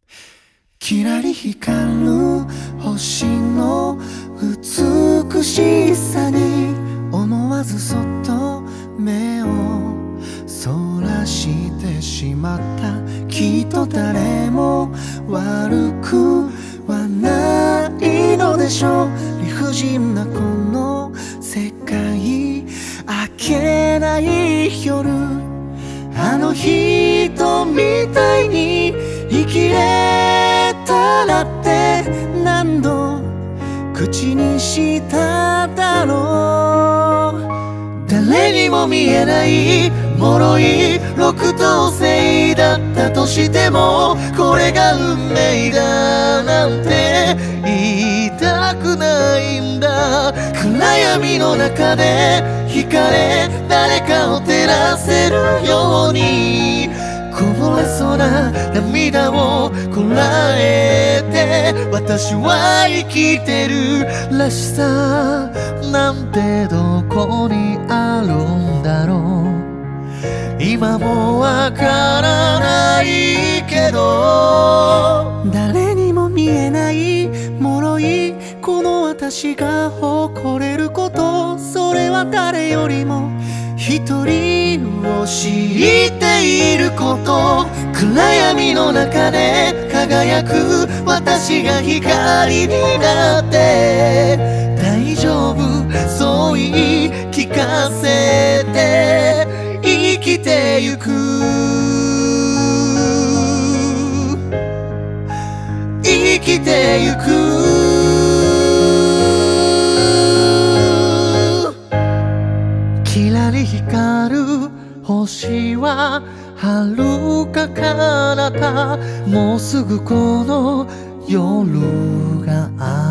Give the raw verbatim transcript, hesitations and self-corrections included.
きらり光る星の美しさに思わずそっと目をそらしてしまった。きっと誰も悪くはないのでしょう。理不尽なこの世界、明けない夜、あの人みたいに生きれたらって何度口にしただろう。誰にも見えない脆い六等星だったとしても、これが運命だなんて言いたくないんだ。暗闇の中で惹かれ、誰かを照らせるようにこぼれそうな涙をこらえて、私は生きてるらしさなんてどこにあるんだろう。今もわからないけど、誰にも見えない脆いこの私が誇れること、それは誰よりも一人を知っていること。暗闇の中で輝く私が光になって大丈夫そう言い聞かせて生きてゆく、生きてゆく。きらり光る星は遥か彼方、もうすぐこの夜が